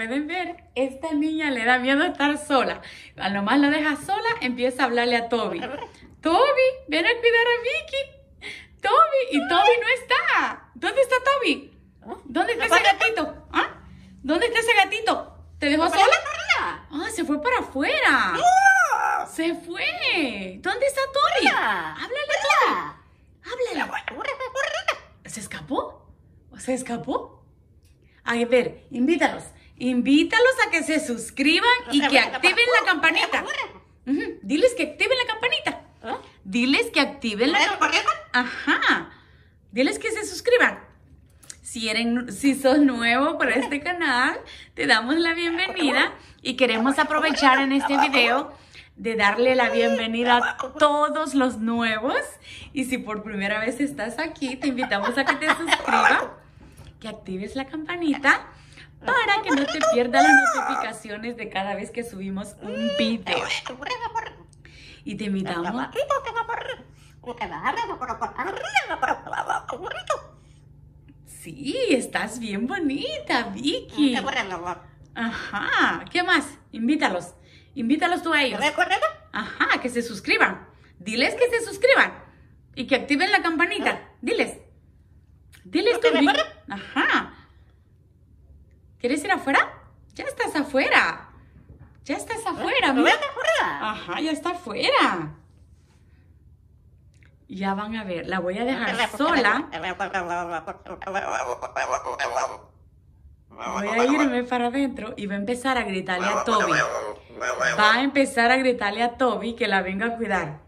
pueden ver, esta niña le da miedo estar sola. A lo más la deja sola, empieza a hablarle a Toby. Toby, ven a cuidar a Vicky. Toby, y Toby no está. ¿Dónde está Toby? ¿Dónde está ese gatito? ¿Ah? ¿Dónde está ese gatito? ¿Te dejó sola? Ah, se fue para afuera. Se fue. ¿Dónde está Toby? Háblale, Toby. Háblale. ¿Se escapó? ¿Se escapó? A ver, invítalos. Invítalos a que se suscriban y que activen la campanita. Diles que activen la campanita. Diles que activen la campanita. Ajá. Diles que se suscriban. Si sos nuevo por este canal, te damos la bienvenida y queremos aprovechar en este video de darle la bienvenida a todos los nuevos. Y si por primera vez estás aquí, te invitamos a que te suscribas, que actives la campanita para que no te pierdas las notificaciones de cada vez que subimos un video. Y te invitamos. Sí, estás bien bonita, Vicky. Ajá, ¿qué más? Invítalos. Invítalos tú a ellos. Ajá, que se suscriban. Diles que se suscriban. Y que activen la campanita. Diles. Diles tú, Vicky. Ajá. ¿Quieres ir afuera? Ya estás afuera. Ya estás afuera, mira. Ajá, ya está afuera. Ya van a ver, la voy a dejar sola. Voy a irme para adentro y va a empezar a gritarle a Toby. Va a empezar a gritarle a Toby que la venga a cuidar.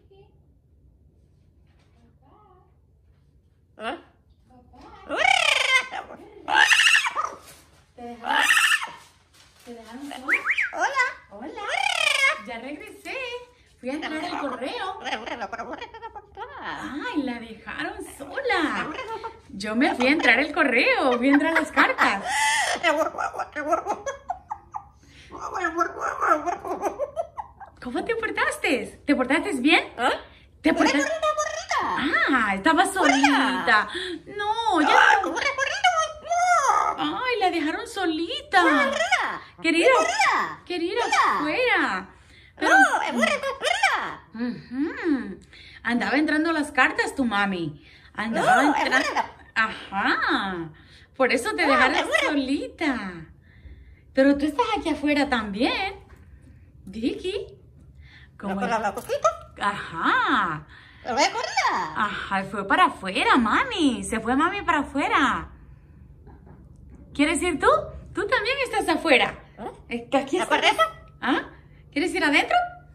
Vicky. ¿Ah? ¿Te dejaron sola? Hola. Hola. Ya regresé. Fui a entrar al correo. Ay, la dejaron sola. Yo me fui a entrar al correo. Fui a entrar las cartas. ¿Cómo te portaste? ¿Te portaste bien? ¿Ah? ¿Te portaste? Ah, estaba solita. No, ya no. Ay, la dejaron solita. Quería ir afuera. Pero... Ujú. Andaba entrando las cartas tu mami. Andaba entrando... Ajá. Por eso te dejaron solita. Pero tú estás aquí afuera también. Vicky. ¿Cómo es? Ajá. Ajá, fue para afuera, mami. Se fue mami para afuera. ¿Quieres ir tú? Tú también estás afuera. Aquí estás. ¿Ah? ¿Quieres ir adentro?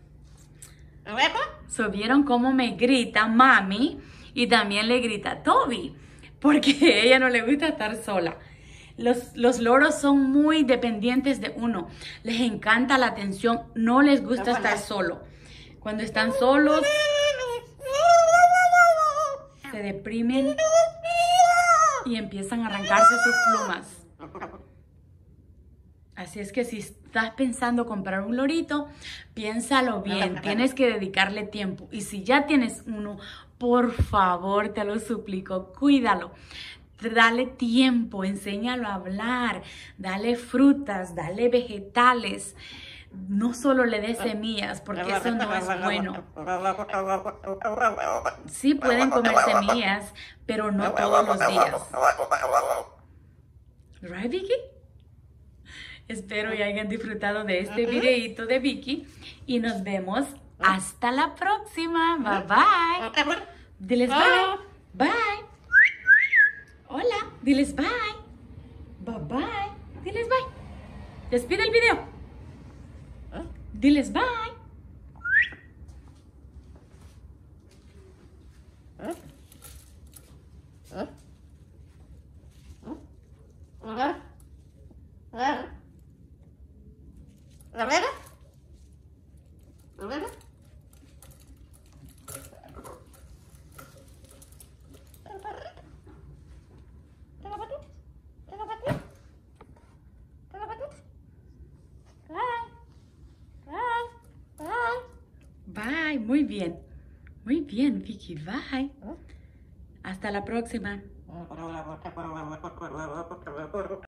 So, ¿vieron cómo me grita mami? Y también le grita Toby. Porque a ella no le gusta estar sola. Los loros son muy dependientes de uno. Les encanta la atención. No les gusta estar solo. Cuando están solos, se deprimen y empiezan a arrancarse sus plumas. Así es que si estás pensando comprar un lorito, piénsalo bien. Tienes que dedicarle tiempo. Y si ya tienes uno, por favor, te lo suplico, cuídalo. Dale tiempo, enséñalo a hablar, dale frutas, dale vegetales. No solo le des semillas, porque eso no es bueno. Sí pueden comer semillas, pero no todos los días. ¿Right, Vicky? Espero que hayan disfrutado de este videito de Vicky y nos vemos hasta la próxima. Bye bye. Diles bye. Bye. Hola. Diles bye. Bye bye. Diles bye. Despide el video. Diles bye. Bye, muy bien. Muy bien, Vicky, bye. Hasta la próxima.